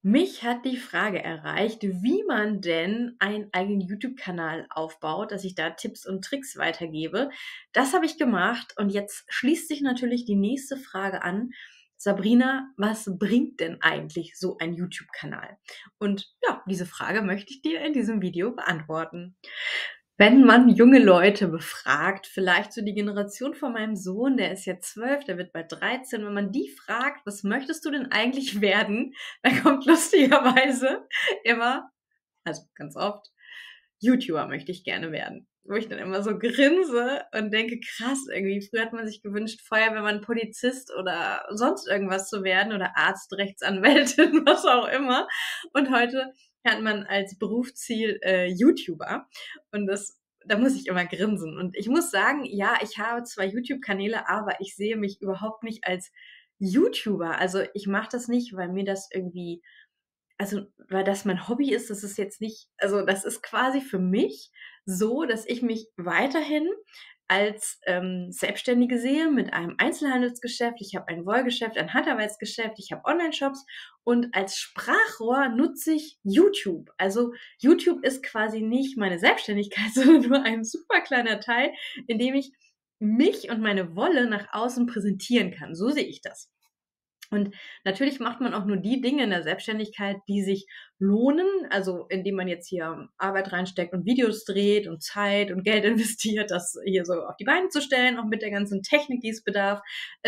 Mich hat die Frage erreicht, wie man denn einen eigenen YouTube-Kanal aufbaut, dass ich da Tipps und Tricks weitergebe. Das habe ich gemacht und jetzt schließt sich natürlich die nächste Frage an. Sabrina, was bringt denn eigentlich so ein YouTube-Kanal? Und ja, diese Frage möchte ich dir in diesem Video beantworten. Wenn man junge Leute befragt, vielleicht so die Generation von meinem Sohn, der ist jetzt 12, der wird bald 13, wenn man die fragt: „Was möchtest du denn eigentlich werden?", dann kommt lustigerweise immer, also ganz oft: „YouTuber möchte ich gerne werden." Wo ich dann immer so grinse und denke: „Krass, irgendwie früher hat man sich gewünscht, Feuerwehrmann, Polizist oder sonst irgendwas zu werden oder Arzt, Rechtsanwältin", was auch immer. Und heute hat man als Berufsziel, YouTuber und da muss ich immer grinsen. Und ich muss sagen, ja, ich habe zwar YouTube-Kanäle, aber ich sehe mich überhaupt nicht als YouTuber. Also, ich mache das nicht, weil mir das irgendwie, also, weil das mein Hobby ist, das ist jetzt nicht, also, das ist quasi für mich so, dass ich mich weiterhin als, Selbstständige sehe mit einem Einzelhandelsgeschäft. Ich habe ein Wollgeschäft, ein Handarbeitsgeschäft, ich habe Onlineshops und als Sprachrohr nutze ich YouTube. Also, YouTube ist quasi nicht meine Selbstständigkeit, sondern nur ein super kleiner Teil, in dem ich mich und meine Wolle nach außen präsentieren kann. So sehe ich das. Und natürlich macht man auch nur die Dinge in der Selbstständigkeit, die sich lohnen, also indem man jetzt hier Arbeit reinsteckt und Videos dreht und Zeit und Geld investiert, das hier so auf die Beine zu stellen, auch mit der ganzen Technik, die es bedarf.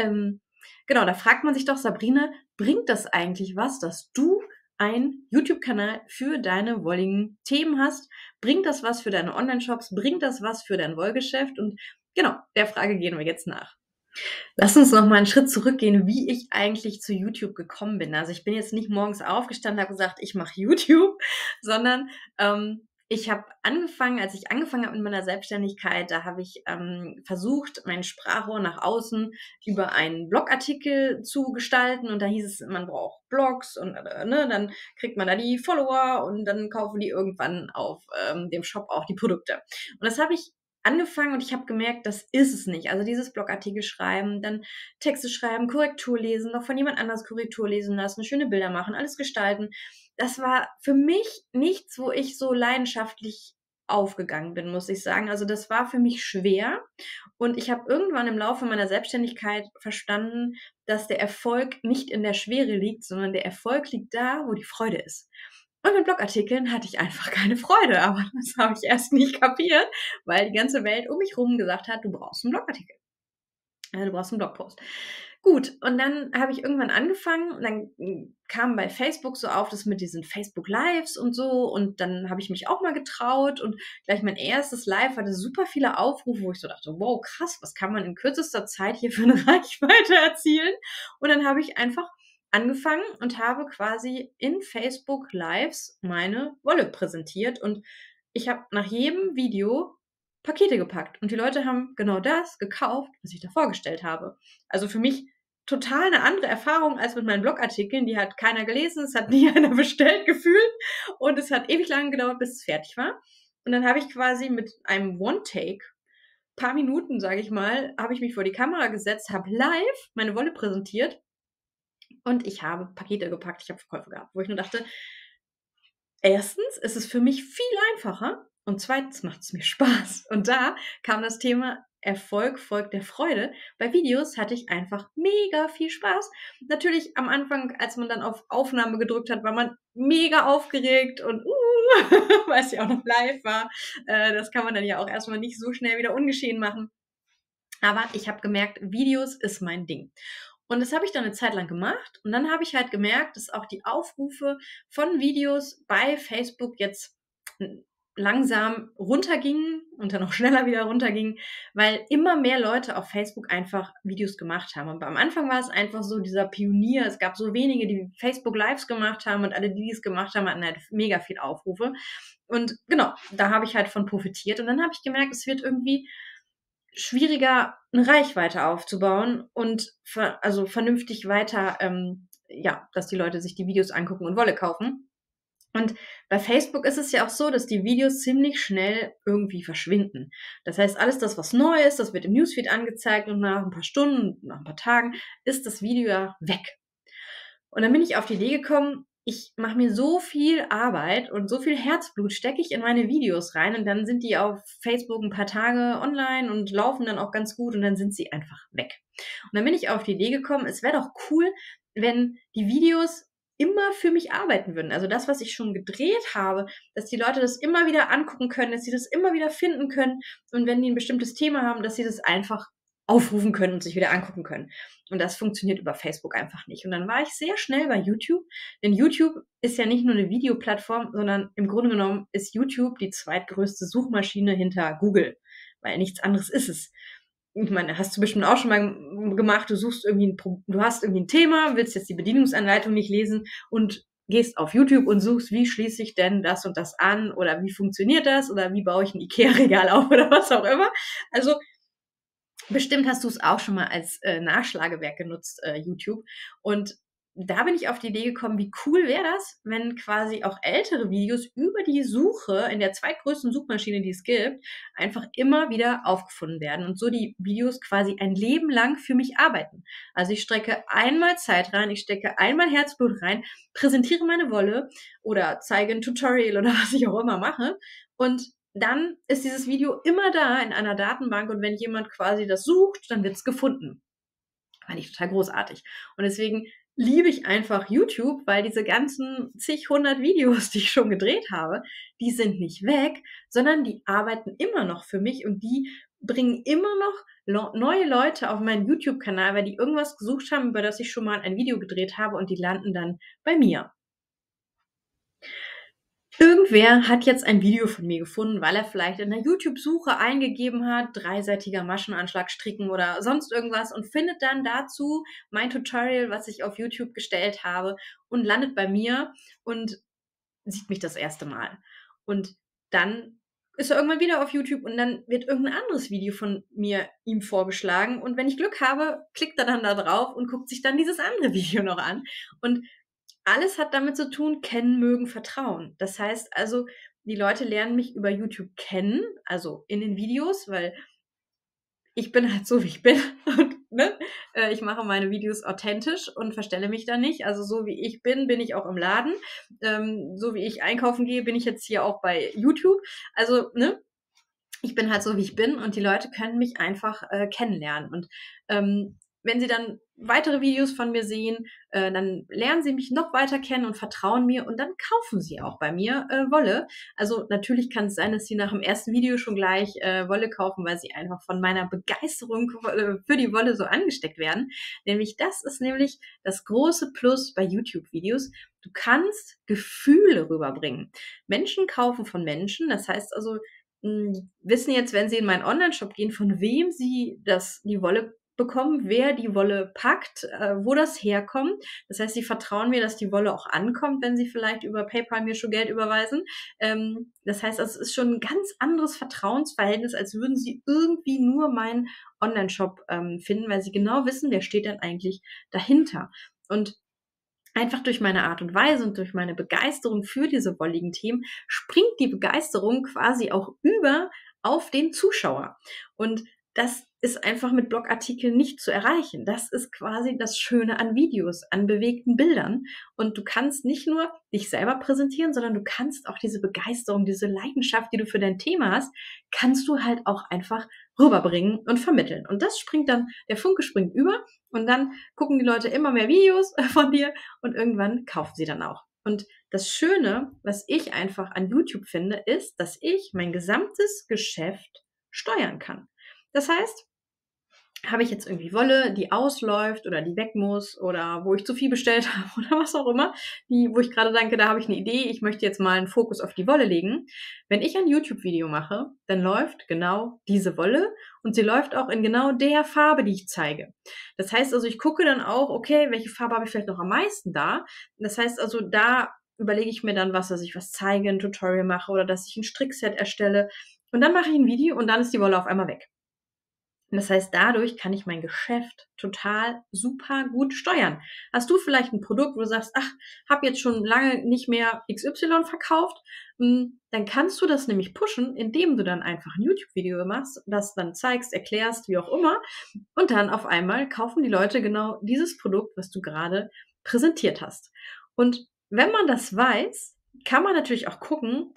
Genau, da fragt man sich doch: „Sabrina, bringt das eigentlich was, dass du einen YouTube-Kanal für deine wolligen Themen hast? Bringt das was für deine Onlineshops? Bringt das was für dein Wollgeschäft?" Und genau, der Frage gehen wir jetzt nach. Lass uns noch mal 'n Schritt zurückgehen, wie ich eigentlich zu YouTube gekommen bin. Also, ich bin jetzt nicht morgens aufgestanden, habe gesagt: „Ich mache YouTube", sondern, ich habe angefangen, als ich angefangen habe mit meiner Selbstständigkeit, da habe ich, versucht, mein Sprachrohr nach außen über einen Blogartikel zu gestalten und da hieß es, man braucht Blogs und, ne, dann kriegt man da die Follower und dann kaufen die irgendwann auf, dem Shop auch die Produkte. Und das habe ich angefangen und ich habe gemerkt, das ist es nicht. Also dieses Blogartikel schreiben, dann Texte schreiben, Korrektur lesen, noch von jemand anders Korrektur lesen lassen, schöne Bilder machen, alles gestalten. Das war für mich nichts, wo ich so leidenschaftlich aufgegangen bin, muss ich sagen. Also das war für mich schwer und ich habe irgendwann im Laufe meiner Selbstständigkeit verstanden, dass der Erfolg nicht in der Schwere liegt, sondern der Erfolg liegt da, wo die Freude ist. Und mit Blogartikeln hatte ich einfach keine Freude, aber das habe ich erst nicht kapiert, weil die ganze Welt um mich rum gesagt hat: „Du brauchst 'n Blogartikel. Du brauchst 'n Blogpost." Gut, und dann habe ich irgendwann angefangen und dann, kam bei Facebook so auf, das mit diesen Facebook Lives und so und dann habe ich mich auch mal getraut und gleich mein erstes Live hatte super viele Aufrufe, wo ich so dachte: „Wow, krass, was kann man in kürzester Zeit hier für 'ne Reichweite erzielen?" Und dann habe ich einfach angefangen und habe quasi in Facebook Lives meine Wolle präsentiert und ich habe nach jedem Video Pakete gepackt und die Leute haben genau das gekauft, was ich da vorgestellt habe. Also für mich total 'ne andere Erfahrung als mit meinen Blogartikeln. Die hat keiner gelesen, es hat nie einer bestellt gefühlt und es hat ewig lang gedauert, bis es fertig war. Und dann habe ich quasi mit einem One-Take, paar Minuten, sage ich mal, habe ich mich vor die Kamera gesetzt, habe live meine Wolle präsentiert und ich habe Pakete gepackt, ich habe Verkäufe gehabt, wo ich nur dachte: „Erstens ist es für mich viel einfacher und zweitens macht es mir Spaß." Und da kam das Thema Erfolg folgt der Freude. Bei Videos hatte ich einfach mega viel Spaß. Natürlich am Anfang, als man dann auf Aufnahme gedrückt hat, war man mega aufgeregt und, weil es ja auch noch live war. Das kann man dann ja auch erst mal nicht so schnell wieder ungeschehen machen. Aber ich habe gemerkt, Videos ist mein Ding. Und das habe ich dann 'ne Zeit lang gemacht und dann habe ich halt gemerkt, dass auch die Aufrufe von Videos bei Facebook jetzt langsam runtergingen und dann auch schneller wieder runtergingen, weil immer mehr Leute auf Facebook einfach Videos gemacht haben. Und am Anfang war es einfach so dieser Pionier. Es gab so wenige, die Facebook Lives gemacht haben und alle, die es gemacht haben, hatten halt mega viel Aufrufe. Und genau, da habe ich halt von profitiert und dann habe ich gemerkt, es wird irgendwie schwieriger, 'ne Reichweite aufzubauen und also vernünftig weiter, ja, dass die Leute sich die Videos angucken und Wolle kaufen. Und bei Facebook ist es ja auch so, dass die Videos ziemlich schnell irgendwie verschwinden. Das heißt, alles das, was neu ist, das wird im Newsfeed angezeigt und nach 'n paar Stunden, nach 'n paar Tagen ist das Video ja weg. Und dann bin ich auf die Idee gekommen, ich mache mir so viel Arbeit und so viel Herzblut stecke ich in meine Videos rein und dann sind die auf Facebook ein paar Tage online und laufen dann auch ganz gut und dann sind sie einfach weg. Und dann bin ich auf die Idee gekommen, es wäre doch cool, wenn die Videos immer für mich arbeiten würden. Also das, was ich schon gedreht habe, dass die Leute das immer wieder angucken können, dass sie das immer wieder finden können und wenn die ein bestimmtes Thema haben, dass sie das einfach aufrufen können und sich wieder angucken können. Und das funktioniert über Facebook einfach nicht. Und dann war ich sehr schnell bei YouTube, denn YouTube ist ja nicht nur eine Videoplattform, sondern im Grunde genommen ist YouTube die zweitgrößte Suchmaschine hinter Google, weil nichts anderes ist es. Ich meine, hast du bestimmt auch schon mal gemacht, du hast irgendwie ein Thema, willst jetzt die Bedienungsanleitung nicht lesen und gehst auf YouTube und suchst, wie schließe ich denn das und das an oder wie funktioniert das oder wie baue ich ein Ikea-Regal auf oder was auch immer. Also bestimmt hast du es auch schon mal als Nachschlagewerk genutzt, YouTube. Und da bin ich auf die Idee gekommen, wie cool wäre das, wenn quasi auch ältere Videos über die Suche in der zweitgrößten Suchmaschine, die es gibt, einfach immer wieder aufgefunden werden und so die Videos quasi ein Leben lang für mich arbeiten. Also ich strecke einmal Zeit rein, ich stecke einmal Herzblut rein, präsentiere meine Wolle oder zeige ein Tutorial oder was ich auch immer mache und dann ist dieses Video immer da in einer Datenbank und wenn jemand quasi das sucht, dann wird es gefunden. Fand ich total großartig. Und deswegen liebe ich einfach YouTube, weil diese ganzen zig, hundert Videos, die ich schon gedreht habe, die sind nicht weg, sondern die arbeiten immer noch für mich und die bringen immer noch neue Leute auf meinen YouTube-Kanal, weil die irgendwas gesucht haben, über das ich schon mal ein Video gedreht habe und die landen dann bei mir. Irgendwer hat jetzt ein Video von mir gefunden, weil er vielleicht in der YouTube-Suche eingegeben hat, dreiseitiger Maschenanschlag stricken oder sonst irgendwas und findet dann dazu mein Tutorial, was ich auf YouTube gestellt habe und landet bei mir und sieht mich das erste Mal. Und dann ist er irgendwann wieder auf YouTube und dann wird irgendein anderes Video von mir ihm vorgeschlagen und wenn ich Glück habe, klickt er dann da drauf und guckt sich dann dieses andere Video noch an und alles hat damit zu tun, kennen, mögen, vertrauen. Das heißt also, die Leute lernen mich über YouTube kennen, also in den Videos, weil ich bin halt so, wie ich bin und, ne, ich mache meine Videos authentisch und verstelle mich da nicht. Also so wie ich bin, bin ich auch im Laden. So wie ich einkaufen gehe, bin ich jetzt hier auch bei YouTube. Also, ne, ich bin halt so, wie ich bin und die Leute können mich einfach kennenlernen. Und wenn sie dann weitere Videos von mir sehen, dann lernen sie mich noch weiter kennen und vertrauen mir und dann kaufen sie auch bei mir Wolle. Also natürlich kann es sein, dass sie nach dem ersten Video schon gleich Wolle kaufen, weil sie einfach von meiner Begeisterung für die Wolle so angesteckt werden. Das ist nämlich das große Plus bei YouTube-Videos. Du kannst Gefühle rüberbringen. Menschen kaufen von Menschen, das heißt also, wissen jetzt, wenn sie in meinen Onlineshop gehen, von wem sie die Wolle bekommen, wer die Wolle packt, wo das herkommt. Das heißt, sie vertrauen mir, dass die Wolle auch ankommt, wenn sie vielleicht über PayPal mir schon Geld überweisen. Das heißt, es ist schon ein ganz anderes Vertrauensverhältnis, als würden sie irgendwie nur meinen Onlineshop finden, weil sie genau wissen, wer steht denn eigentlich dahinter. Und einfach durch meine Art und Weise und durch meine Begeisterung für diese wolligen Themen springt die Begeisterung quasi auch über auf den Zuschauer. Und das ist einfach mit Blogartikeln nicht zu erreichen. Das ist quasi das Schöne an Videos, an bewegten Bildern. Und du kannst nicht nur dich selber präsentieren, sondern du kannst auch diese Begeisterung, diese Leidenschaft, die du für dein Thema hast, kannst du halt auch einfach rüberbringen und vermitteln. Und der Funke springt über und dann gucken die Leute immer mehr Videos von dir und irgendwann kaufen sie dann auch. Und das Schöne, was ich einfach an YouTube finde, ist, dass ich mein gesamtes Geschäft steuern kann. Das heißt, habe ich jetzt irgendwie Wolle, die ausläuft oder die weg muss oder wo ich zu viel bestellt habe oder was auch immer, wo ich gerade denke, da habe ich eine Idee, ich möchte jetzt mal einen Fokus auf die Wolle legen. Wenn ich ein YouTube-Video mache, dann läuft genau diese Wolle und sie läuft auch in genau der Farbe, die ich zeige. Das heißt also, ich gucke dann auch, okay, welche Farbe habe ich vielleicht noch am meisten da? Das heißt also, da überlege ich mir dann dass ich was zeige, ein Tutorial mache oder dass ich ein Strickset erstelle und dann mache ich ein Video und dann ist die Wolle auf einmal weg. Und das heißt, dadurch kann ich mein Geschäft total super gut steuern. Hast du vielleicht ein Produkt, wo du sagst, ach, habe jetzt schon lange nicht mehr XY verkauft, dann kannst du das nämlich pushen, indem du dann einfach ein YouTube-Video machst, das dann zeigst, erklärst, wie auch immer. Und dann auf einmal kaufen die Leute genau dieses Produkt, was du gerade präsentiert hast. Und wenn man das weiß, kann man natürlich auch gucken,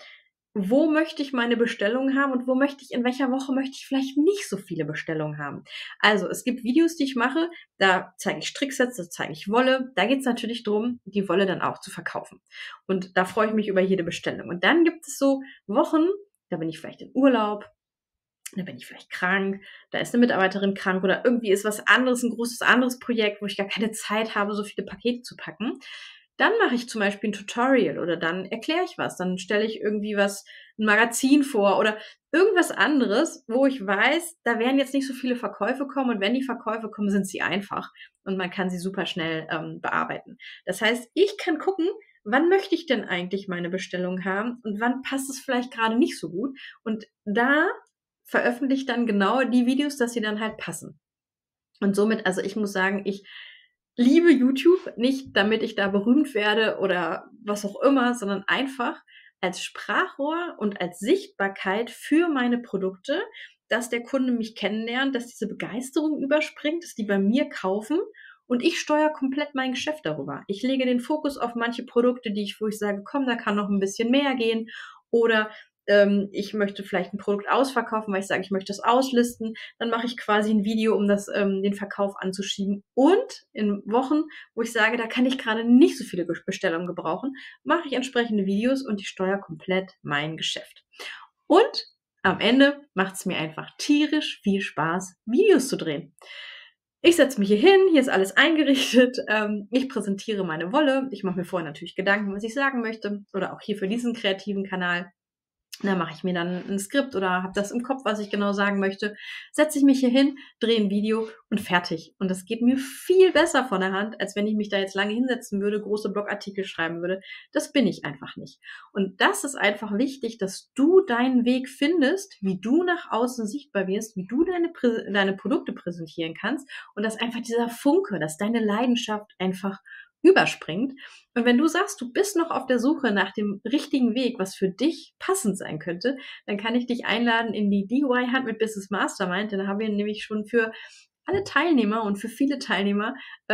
wo möchte ich meine Bestellungen haben und in welcher Woche möchte ich vielleicht nicht so viele Bestellungen haben. Also, es gibt Videos, die ich mache, da zeige ich Stricksets, da zeige ich Wolle. Da geht es natürlich drum, die Wolle dann auch zu verkaufen. Und da freue ich mich über jede Bestellung. Und dann gibt es so Wochen, da bin ich vielleicht in Urlaub, da bin ich vielleicht krank, da ist eine Mitarbeiterin krank oder irgendwie ist was anderes, ein großes anderes Projekt, wo ich gar keine Zeit habe, so viele Pakete zu packen. Dann mache ich zum Beispiel ein Tutorial oder dann erkläre ich was. Dann stelle ich irgendwie ein Magazin vor oder irgendwas anderes, wo ich weiß, da werden jetzt nicht so viele Verkäufe kommen und wenn die Verkäufe kommen, sind sie einfach und man kann sie super schnell, bearbeiten. Das heißt, ich kann gucken, wann möchte ich denn eigentlich meine Bestellung haben und wann passt es vielleicht gerade nicht so gut und da veröffentliche ich dann genau die Videos, dass sie dann halt passen. Und somit, also ich muss sagen, ich liebe YouTube, nicht damit ich da berühmt werde oder was auch immer, sondern einfach als Sprachrohr und als Sichtbarkeit für meine Produkte, dass der Kunde mich kennenlernt, dass diese Begeisterung überspringt, dass die bei mir kaufen und ich steuere komplett mein Geschäft darüber. Ich lege den Fokus auf manche Produkte, wo ich sage, komm, da kann noch ein bisschen mehr gehen oder ich möchte vielleicht ein Produkt ausverkaufen, weil ich sage, ich möchte das auslisten. Dann mache ich quasi ein Video, um den Verkauf anzuschieben. Und in Wochen, wo ich sage, da kann ich gerade nicht so viele Bestellungen gebrauchen, mache ich entsprechende Videos und ich steuere komplett mein Geschäft. Und am Ende macht es mir einfach tierisch viel Spaß, Videos zu drehen. Ich setze mich hier hin, hier ist alles eingerichtet, ich präsentiere meine Wolle, ich mache mir vorher natürlich Gedanken, was ich sagen möchte oder auch hier für diesen kreativen Kanal. Da mache ich mir dann ein Skript oder habe das im Kopf, was ich genau sagen möchte, setze ich mich hier hin, drehe ein Video und fertig. Und das geht mir viel besser von der Hand, als wenn ich mich da jetzt lange hinsetzen würde, große Blogartikel schreiben würde. Das bin ich einfach nicht. Und das ist einfach wichtig, dass du deinen Weg findest, wie du nach außen sichtbar wirst, wie du deine Produkte präsentieren kannst und dass einfach dieser Funke, dass deine Leidenschaft einfach überspringt. Und wenn du sagst, du bist noch auf der Suche nach dem richtigen Weg, was für dich passend sein könnte, dann kann ich dich einladen in die DIY Hand mit Business Mastermind. Denn da haben wir nämlich schon für alle Teilnehmer und für viele Teilnehmer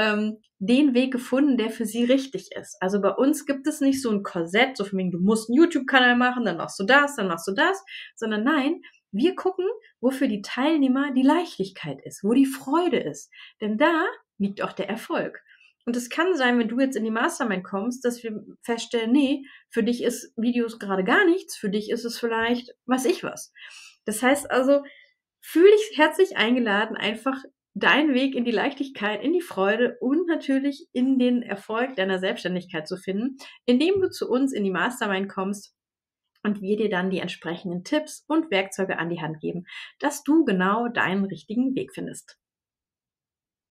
den Weg gefunden, der für sie richtig ist. Also bei uns gibt es nicht so ein Korsett, so von wegen, du musst einen YouTube-Kanal machen, dann machst du das, sondern nein, wir gucken, wo für die Teilnehmer die Leichtigkeit ist, wo die Freude ist. Denn da liegt auch der Erfolg. Und es kann sein, wenn du jetzt in die Mastermind kommst, dass wir feststellen, nee, für dich ist Videos gerade gar nichts, für dich ist es vielleicht was. Das heißt also, fühl dich herzlich eingeladen, einfach deinen Weg in die Leichtigkeit, in die Freude und natürlich in den Erfolg deiner Selbstständigkeit zu finden, indem du zu uns in die Mastermind kommst und wir dir dann die entsprechenden Tipps und Werkzeuge an die Hand geben, dass du genau deinen richtigen Weg findest.